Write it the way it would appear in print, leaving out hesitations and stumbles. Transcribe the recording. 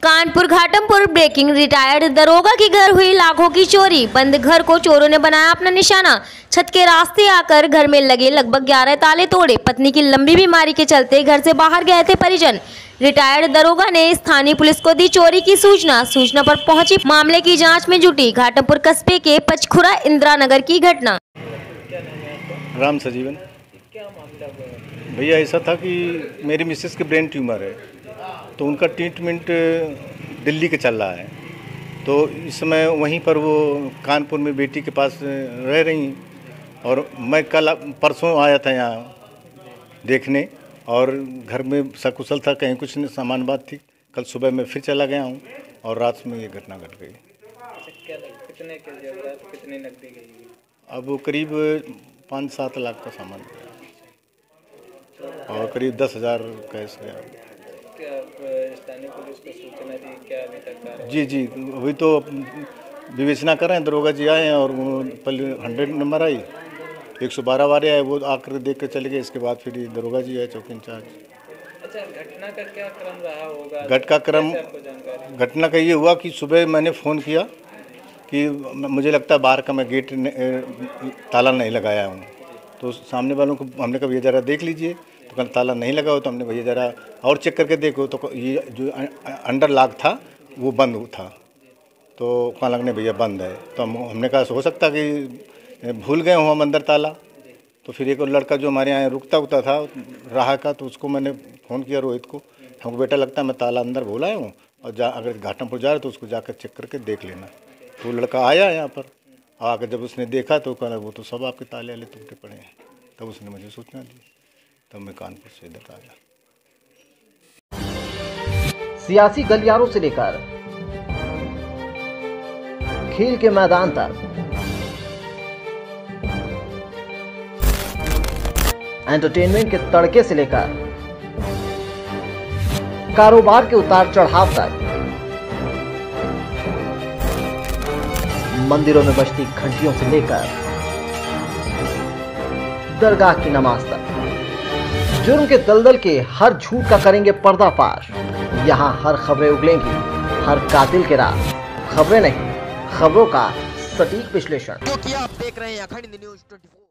Kanpur Ghatampur breaking. Retired दरोगा के घर हुई लाखों की चोरी। बंद घर को चोरों ने बनाया अपना निशाना। छत के रास्ते आकर घर में लगे लगभग 11 ताले तोड़े। पत्नी की लंबी बीमारी के चलते घर से बाहर गए थे परिजन। रिटायर्ड दरोगा ने स्थानीय पुलिस को दी चोरी की सूचना पर पहुंची मामले की जांच में जुटी। घाटमपुर कस्बे के पचखुरा इंदिरा नगर की घटना। राम सजीवन। क्या मामला भैया ऐसा था कि मेरी मिसेस के ब्रेन ट्यूमर है, तो उनका ट्रीटमेंट दिल्ली के चल रहा है। तो इस समय वहीं पर वो कानपुर में बेटी के पास रह रही, और मैं कल परसों आया था यहाँ देखने, और घर में सकुशल था, कहीं कुछ नहीं सामान बात थी। कल सुबह मैं फिर चला गया हूँ और रात में ये घटना घट गई। कितने की जरूरत, कितनी नकदी गई? अब वो करीब 5-7 लाख का सामान गया और करीब 10,000 कैश गया। क्या स्थानीय पुलिस को सूचना दी? क्या अभी तक? जी अभी तो विवेचना कर रहे हैं। दरोगा जी आए हैं और पहले 100 नंबर आई, 112 वाले आए, वो आकर देख कर चले गए। इसके बाद फिर दरोगा जी आए, चौकी इंचार्ज। अच्छा, घटना का क्या क्रम रहा होगा? घटना का ये हुआ कि सुबह मैंने फ़ोन किया कि मुझे लगता है बाहर का मैं गेट ताला नहीं लगाया हूँ। तो सामने वालों को हमने कहा भैया ज़रा देख लीजिए, तो कहना ताला नहीं लगा हो। तो हमने भैया ज़रा और चेक करके देखो, तो ये जो अंडर लॉक था वो बंद था। तो कहाँ लगने भैया बंद है। तो हमने कहा हो सकता कि भूल गए हो हम अंदर ताला। तो फिर एक लड़का जो हमारे यहाँ रुकता था राह का, तो उसको मैंने फ़ोन किया, रोहित को। हमको बेटा लगता है मैं ताला अंदर भूल आया हूँ, और अगर घाटमपुर जा रहे तो उसको जाकर चेक करके देख लेना। तो लड़का आया यहाँ पर, आकर जब उसने देखा तो कहना वो तो सब आपके ताले वाले टूटे पड़े हैं। तब उसने मुझे सूचना दी, तब मैं कानपुर से इधर आ गया। सियासी गलियारों से लेकर खेल के मैदान तक, एंटरटेनमेंट के तड़के से लेकर कारोबार के उतार चढ़ाव तक, मंदिरों में बजती घंटियों से लेकर दरगाह की नमाज तक, जुर्म के दलदल के हर झूठ का करेंगे पर्दाफाश। यहां हर खबरें उगलेंगी, हर कातिल के राज। खबरें नहीं, खबरों का सटीक विश्लेषण। क्योंकि आप देख रहे हैं अखंड न्यूज़ 24।